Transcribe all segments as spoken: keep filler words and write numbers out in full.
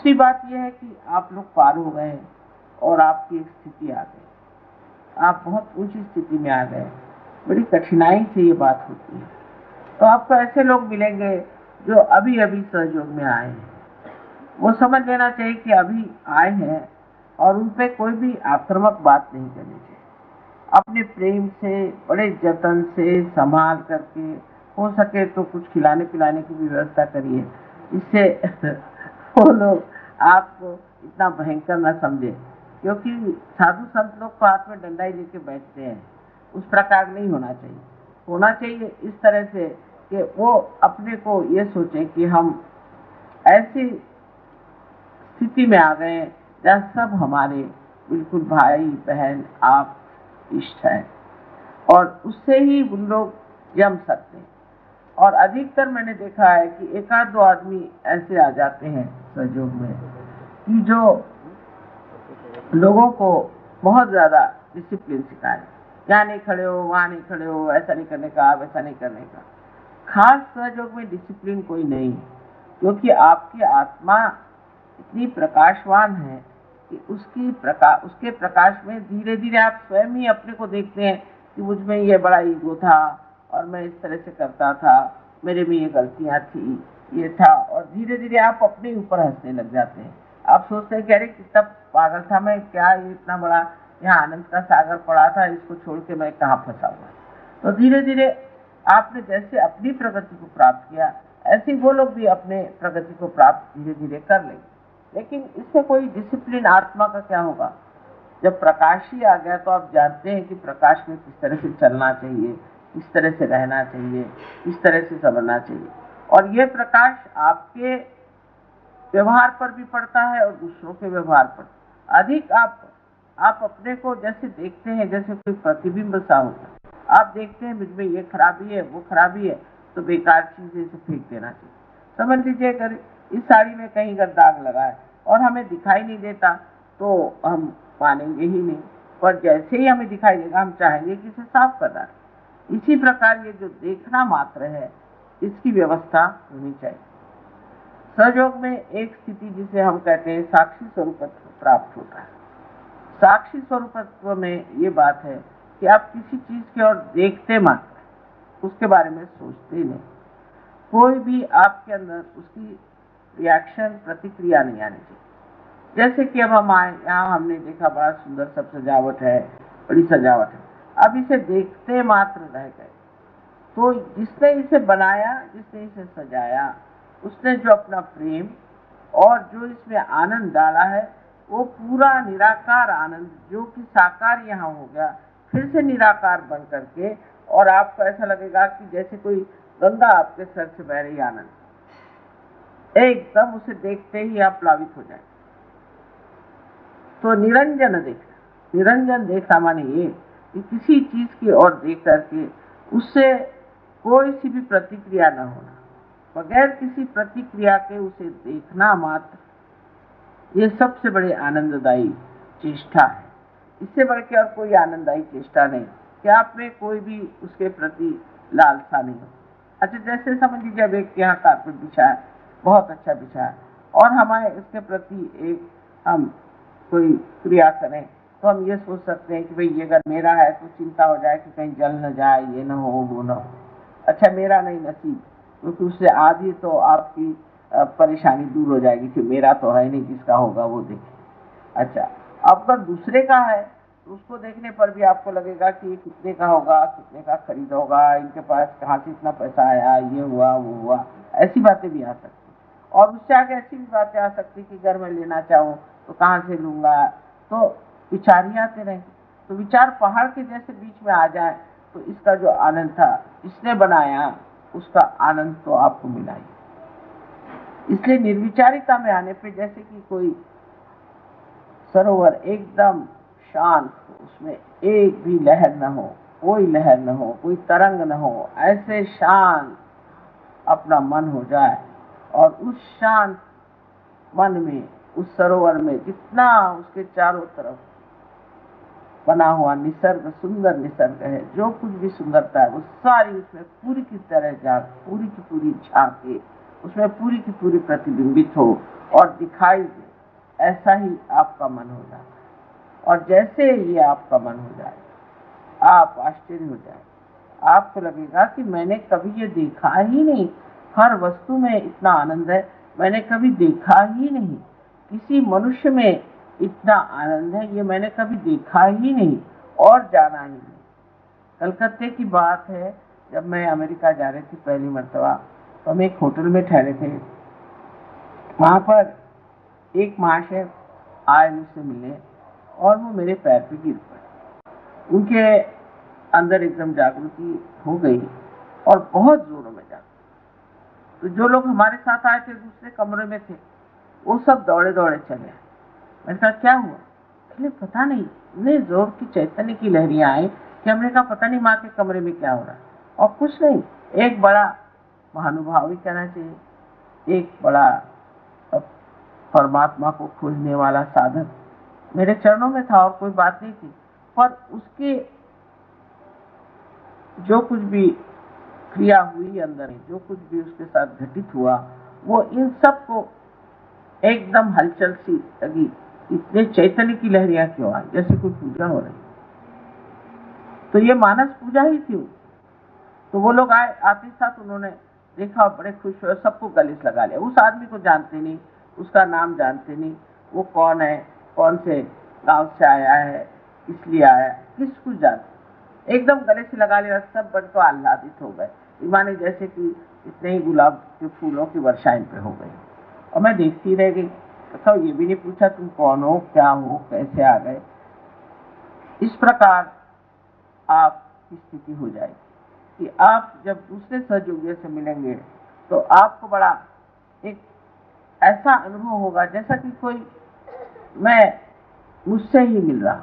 दूसरी बात यह है कि आप लोग पार हो गए और आपकी एक स्थिति आ गई, आप बहुत ऊंची स्थिति में आ गए, बड़ी कठिनाई से ये बात होती है, तो आपको ऐसे लोग मिलेंगे जो अभी अभी सहयोग में आए हैं। वो समझ लेना चाहिए कि अभी आए हैं और उन पे कोई भी आक्रामक बात नहीं करनी चाहिए। अपने प्रेम से, बड़े जतन से संभाल करके, हो सके तो कुछ खिलाने पिलाने की भी व्यवस्था करिए, जिससे वो लोग आपको इतना भयंकर न समझे, क्योंकि साधु संत लोग तो हाथ में डंडा ही लेके बैठते हैं। उस प्रकार नहीं होना चाहिए। होना चाहिए इस तरह से कि वो अपने को ये सोचे कि हम ऐसी स्थिति में आ गए जहाँ सब हमारे बिल्कुल भाई बहन आप इष्ट हैं, और उससे ही उन लोग जम सकते हैं। और अधिकतर मैंने देखा है कि एक आध दो आदमी ऐसे आ जाते हैं सहयोग में कि जो लोगों को बहुत ज्यादा डिसिप्लिन सिखाए, यहाँ नहीं खड़े हो, वहां नहीं खड़े हो, ऐसा नहीं करने का, वैसा नहीं करने का। खास सहयोग में डिसिप्लिन कोई नहीं, क्योंकि आपकी आत्मा इतनी प्रकाशवान है कि उसकी प्रकाश उसके प्रकाश में धीरे धीरे आप स्वयं ही अपने को देखते हैं कि मुझ में ये बड़ा ईगो था और मैं इस तरह से करता था, मेरे में ये गलतियां थी, ये था, और धीरे धीरे आप अपने ऊपर हंसने लग जाते हैं। आप सोचते हैं कि अरे कितना पागल था मैं, क्या ये इतना बड़ा यहाँ आनंद का सागर पड़ा था, इसको छोड़ के मैं कहाँ फंसा हुआ। तो धीरे धीरे आपने जैसे अपनी प्रगति को प्राप्त किया, ऐसे वो लोग भी अपने प्रगति को प्राप्त धीरे धीरे कर लेंगे। लेकिन इसमें कोई डिसिप्लिन आत्मा का क्या होगा? जब प्रकाश ही आ गया तो आप जानते हैं कि प्रकाश में किस तरह से चलना चाहिए, किस तरह से रहना चाहिए, किस तरह से समझना चाहिए। और यह प्रकाश आपके व्यवहार पर भी पड़ता है और दूसरों के व्यवहार पर। अधिक आप आप अपने को जैसे देखते हैं, जैसे कोई प्रतिबिंब सा होता है, आप देखते हैं मुझ में ये खराबी है, वो खराबी है, तो बेकार चीजें से फेंक देना चाहिए। समझ लीजिए अगर इस साड़ी में कहीं अगर दाग लगा है और हमें दिखाई नहीं देता तो हम मानेंगे ही नहीं, पर जैसे ही हमें दिखाई देगा हम चाहेंगे कि इसे साफ कर डालें। इसी प्रकार ये जो देखना मात्र है, इसकी व्यवस्था होनी चाहिए। सहयोग में एक स्थिति जिसे हम कहते हैं साक्षी स्वरूपत्व प्राप्त होता है। साक्षी स्वरूपत्व में ये बात है कि आप किसी चीज की ओर देखते मात्र, उसके बारे में सोचते नहीं। कोई भी आपके अंदर उसकी रिएक्शन, प्रतिक्रिया नहीं आनी चाहिए। जैसे कि अब हम आए यहाँ, हमने देखा बड़ा सुंदर सब सजावट है, बड़ी सजावट है, अब इसे देखते मात्र रह गए, तो जिसने इसे बनाया, जिसने इसे सजाया, उसने जो अपना प्रेम और जो इसमें आनंद डाला है, वो पूरा निराकार आनंद जो कि साकार यहाँ हो गया, फिर से निराकार बन करके, और आपको ऐसा लगेगा कि जैसे कोई गंगा आपके सर से बह रही आनंद, एकदम उसे देखते ही आप प्लावित हो जाए। तो निरंजन देखना, निरंजन देखना माने ये कि किसी चीज की ओर देख करके उससे कोई सी भी प्रतिक्रिया न होना, बगैर किसी प्रतिक्रिया के उसे देखना मात्र, ये सबसे बड़े आनंददायी चेष्टा है। इससे बढ़ के और कोई आनंददायी चेष्टा नहीं कि आप में कोई भी उसके प्रति लालसा नहीं हो। अच्छा, जैसे समझ लीजिए अब एक यहाँ कारपेट बिछा है, बहुत अच्छा बिछा है, और हमारे इसके प्रति एक हम कोई क्रिया करें, तो हम ये सोच सकते हैं कि भाई ये अगर मेरा है तो चिंता हो जाए कि कहीं जल न जाए, ये न हो, वो न हो। अच्छा, मेरा नहीं नसीब, क्योंकि तो उससे आधी तो आपकी परेशानी दूर हो जाएगी कि मेरा तो है नहीं, जिसका होगा वो देखे। अच्छा, अब अगर दूसरे का है तो उसको देखने पर भी आपको लगेगा कि ये कितने का होगा, कितने का खरीद होगा, इनके पास कहाँ से इतना पैसा आया, ये हुआ वो हुआ, ऐसी बातें भी आ सकती। और उससे आगे ऐसी भी बातें आ सकती कि अगर मैं लेना चाहूँ तो कहाँ से लूंगा, तो विचार ही आते रहेंगे। तो विचार पहाड़ के जैसे बीच में आ जाए तो इसका जो आनंद था, इसने बनाया, उसका आनंद तो आपको मिला ही। इसलिए निर्विचारिता में आने पे, जैसे कि कोई सरोवर एकदम शांत, उसमें एक भी लहर न हो, कोई लहर न हो, कोई तरंग न हो, ऐसे शांत अपना मन हो जाए, और उस शांत मन में, उस सरोवर में जितना उसके चारों तरफ बना हुआ निसर्ग, सुंदर निसर्ग है, जो कुछ भी सुंदरता है वो सारी उसमें पूरी की तरह जा पूरी की पूरी झांके, उसमें पूरी की पूरी प्रतिबिंबित हो और दिखाई दे, ऐसा ही आपका मन हो जाता है। और जैसे ये आपका मन हो जाए, आप आश्चर्य हो जाए, आपको लगेगा कि मैंने कभी ये देखा ही नहीं, हर वस्तु में इतना आनंद है, मैंने कभी देखा ही नहीं, किसी मनुष्य में इतना आनंद है, ये मैंने कभी देखा ही नहीं और जाना ही नहीं। कलकत्ते की बात है, जब मैं अमेरिका जा रही थी पहली मरतबा, तो हम एक होटल में ठहरे थे। वहाँ पर एक महाशय आए मुझसे मिलने और वो मेरे पैर पे गिर पड़े। उनके अंदर एकदम जागृति हो गई और बहुत जोरों में जागृति। तो जो लोग हमारे साथ आए थे दूसरे कमरे में थे, वो सब दौड़े दौड़े चले। मैंने कहा क्या हुआ? इसलिए पता नहीं, इतने जोर की चैतन्य की लहरियां आई कि हमने कहा पता नहीं माँ के कमरे में क्या हो रहा है। और कुछ नहीं, एक बड़ा महानुभाव ही कहना चाहिए, एक बड़ा परमात्मा को खोजने वाला साधक मेरे चरणों में था और कोई बात नहीं थी। पर उसके जो कुछ भी क्रिया हुई अंदर, जो कुछ भी उसके साथ घटित हुआ, वो इन सब को एकदम हलचल सी लगी। इतने चैतन्य की लहरियां क्यों आई, जैसे कोई पूजा हो रही। तो ये मानस पूजा ही थी। तो वो लोग आए, आते साथ उन्होंने देखा, बड़े खुश हुए, सबको गले से लगा लिया। उस आदमी को जानते नहीं, उसका नाम जानते नहीं, वो कौन है, कौन से गांव से आया है, इसलिए आया, किस कुछ जानते, एकदम गले से लगा लिया। सब बड़ तो आह्लादित हो गए, माने जैसे कि इतने ही गुलाब के फूलों की वर्षा इन पे हो गई। और मैं देखती रह गई, तो ये भी नहीं पूछा तुम कौन हो, क्या हो, कैसे आ गए। इस प्रकार आपकी स्थिति हो जाएगी कि आप जब दूसरे सहयोगियों से मिलेंगे तो आपको बड़ा एक ऐसा अनुभव होगा जैसा कि कोई मैं मुझसे ही मिल रहा।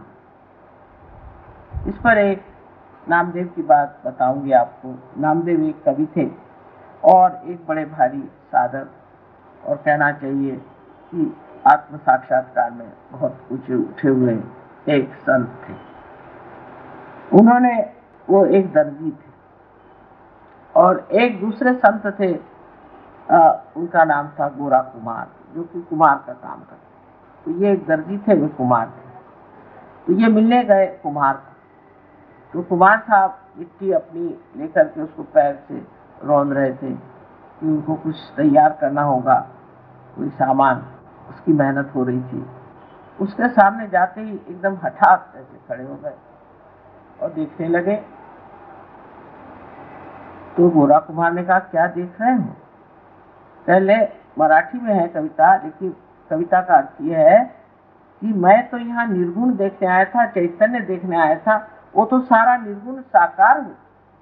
इस पर एक नामदेव की बात बताऊंगी आपको। नामदेव एक कवि थे और एक बड़े भारी साधक, और कहना चाहिए कि आत्म साक्षात्कार में बहुत ऊंचे उठे हुए एक संत थे। उन्होंने, वो एक दर्जी थे और एक दूसरे संत थे, आ, उनका नाम था गोरा कुमार, जो कि कुमार का काम करते। तो ये एक दर्जी थे, वे कुमार थे। तो ये मिलने गए कुमार को। तो कुमार साहब मिट्टी अपनी लेकर के उसको पैर से रौंद रहे थे कि उनको कुछ तैयार करना होगा, कोई सामान, उसकी मेहनत हो रही थी। उसके सामने जाते ही एकदम हठात ऐसे खड़े हो गए और देखने लगे। तो गोरा कुमार ने कहा क्या देख रहे हो? पहले मराठी में है कविता, लेकिन कविता का अर्थ यह है कि मैं तो यहाँ निर्गुण देखने आया था, चैतन्य देखने आया था, वो तो सारा निर्गुण साकार हो,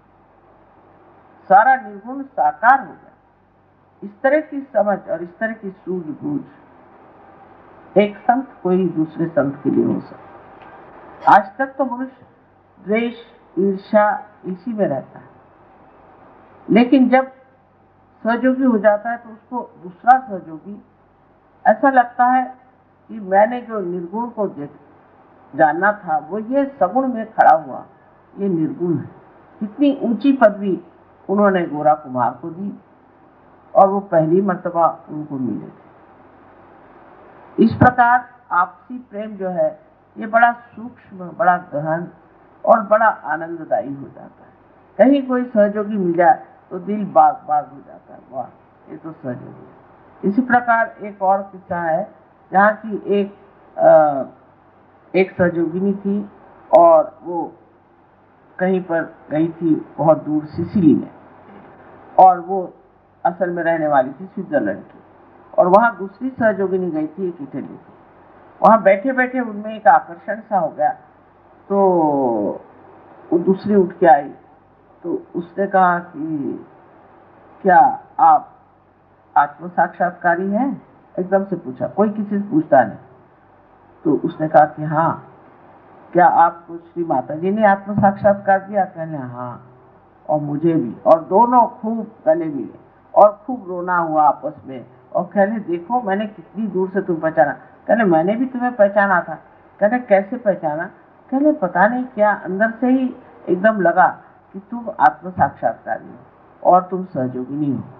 सारा निर्गुण साकार हो गया। इस तरह की समझ और इस तरह की सूझबूझ एक संत कोई दूसरे संत के लिए हो सकता। आज तक तो मनुष्य द्वेष, ईर्ष्या इसी में रहता है, लेकिन जब सहयोगी हो जाता है तो उसको दूसरा सहयोगी ऐसा लगता है कि मैंने जो निर्गुण को देख जानना था, वो ये सगुण में खड़ा हुआ, ये निर्गुण है। इतनी ऊंची पदवी उन्होंने गोरा कुमार को दी और वो पहली मर्तबा उनको मिले थे। इस प्रकार आपसी प्रेम जो है ये बड़ा सूक्ष्म, बड़ा गहन और बड़ा आनंददायी हो जाता है। कहीं कोई सहयोगी मिल जाए तो दिल बाग बाग हो जाता है, वाह ये तो सहयोगी है। इसी प्रकार एक और किस्सा है जहाँ की एक आ, एक सहयोगिनी थी और वो कहीं पर गई थी बहुत दूर सिसिली में, और वो असल में रहने वाली थी स्विट्जरलैंड की, और वहाँ दूसरी सहयोगिनी गई थी एक इटली की। वहाँ बैठे बैठे उनमें एक आकर्षण सा हो गया, तो वो दूसरी उठ के आई। तो उसने कहा कि क्या आप आत्म साक्षात्कारी हैं? एकदम से पूछा, कोई किसी से पूछता नहीं। तो उसने कहा कि हाँ, क्या आपको श्री माता जी ने आत्म साक्षात्कार दिया? कहने हाँ, और मुझे भी। और दोनों खूब गले मिले और खूब रोना हुआ आपस में, और कहने देखो मैंने कितनी दूर से तुम पहचाना। कहने मैंने भी तुम्हें पहचाना था। कहने कैसे पहचाना? कहने पता नहीं क्या अंदर से ही एकदम लगा कि तुम आत्म साक्षात्कारी हो और तुम सहयोगिनी हो।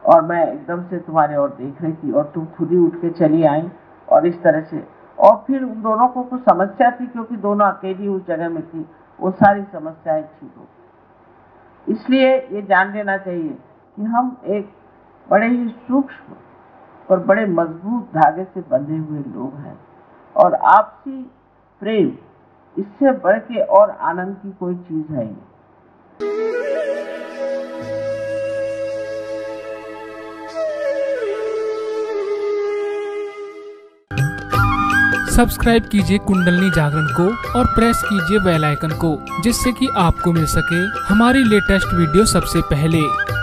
और मैं एकदम से तुम्हारे ओर देख रही थी और तुम खुद ही उठ के चली आई और इस तरह से, और फिर उन दोनों को कुछ समस्या थी क्योंकि दोनों अकेली उस जगह में थी, वो सारी समस्याएं ठीक हो गई। इसलिए ये जान लेना चाहिए कि हम एक बड़े ही सूक्ष्म और बड़े मजबूत धागे से बंधे हुए लोग हैं, और आपसी प्रेम इससे बढ़ के और आनंद की कोई चीज है नहीं। सब्सक्राइब कीजिए कुंडलनी जागरण को और प्रेस कीजिए बेल आइकन को, जिससे कि आपको मिल सके हमारी लेटेस्ट वीडियो सबसे पहले।